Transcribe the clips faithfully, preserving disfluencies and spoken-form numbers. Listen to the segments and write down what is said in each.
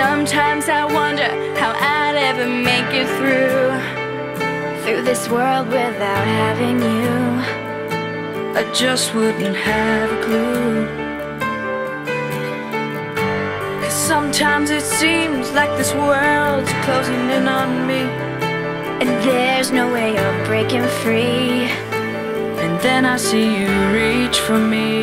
Sometimes I wonder how I'd ever make it through Through this world without having you. I just wouldn't have a clue. 'Cause sometimes it seems like this world's closing in on me, and there's no way of breaking free. And then I see you reach for me.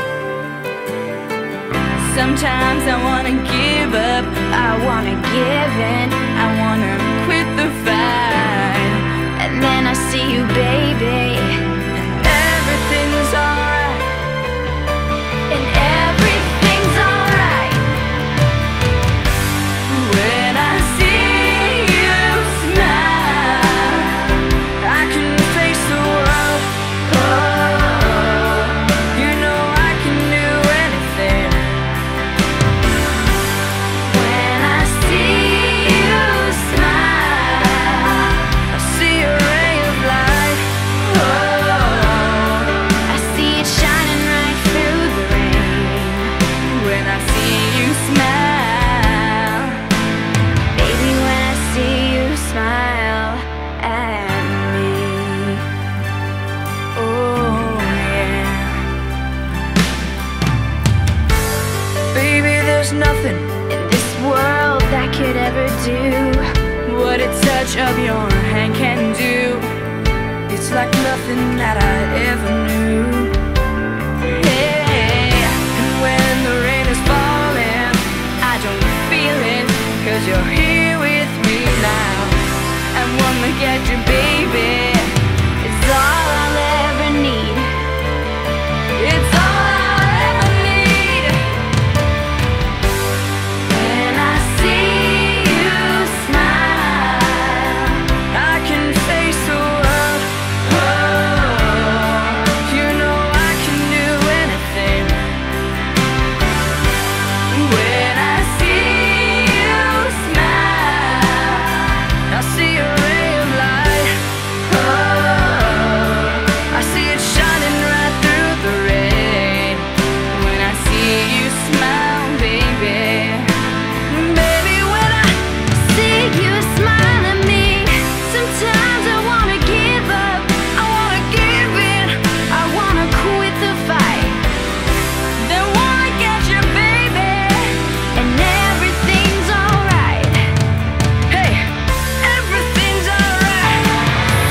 Sometimes I wanna give up, I wanna give in, I wanna quit the fight. And then I see you, baby, and everything's alright. And everything's alright. When I see you smile, I can face the world. Oh, you know I can do anything. When I see you smile, I see a ray of light. Oh, I see it shining right through the rain. When I see you smile, baby, when I see you smile at me. Oh yeah. Baby, there's nothing in this world that could ever do what a touch of your hand can do. It's like nothing that I ever knew. Hey, and when the rain is falling, I don't feel it, 'cause you're here with me now. And one look at you, baby, is all I'll ever need. It's all I'll ever need. When I see you smile, I can face the world. Oh, you know I can do anything. When I see you smile, I see a ray of light. Oh, I see it shining right through the rain. When I see you smile, baby. Baby, when I see you smile at me, sometimes I wanna give up, I wanna give in, I wanna quit the fight. Then wanna get you, baby, and everything's alright. Hey, everything's alright. It's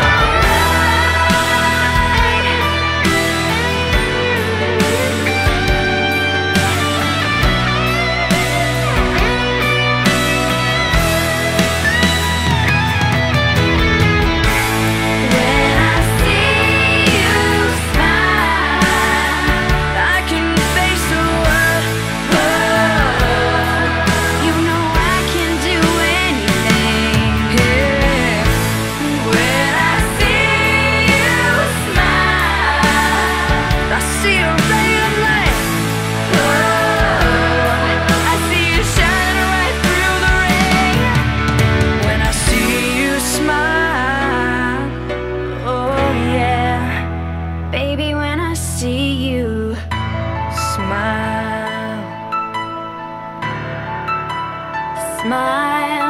When I see you smile, I can face the world. Oh, you know I can do anything. Yeah. When I see you smile, I see a ray of light. Oh, I see you shining right through the rain. When I see you smile, oh yeah, baby, when I see you smile, smile.